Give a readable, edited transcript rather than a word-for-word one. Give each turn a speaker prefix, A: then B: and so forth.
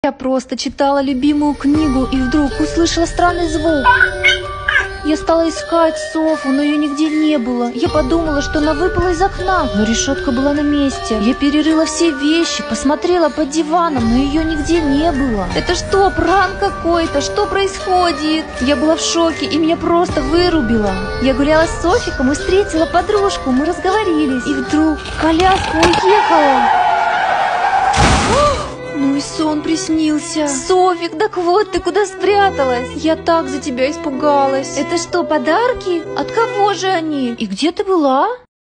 A: Я просто читала любимую книгу и вдруг услышала странный звук. Я стала искать Софу, но ее нигде не было. Я подумала, что она выпала из окна, но решетка была на месте. Я перерыла все вещи, посмотрела под диваном, но ее нигде не было. Это что, пранк какой-то? Что происходит? Я была в шоке, и меня просто вырубило. Я гуляла с Софиком и встретила подружку, мы разговорились. И вдруг коляска уехала. Ну и сон приснился. Софик, так вот ты куда спряталась? Я так за тебя испугалась. Это что, подарки? От кого же они? И где ты была?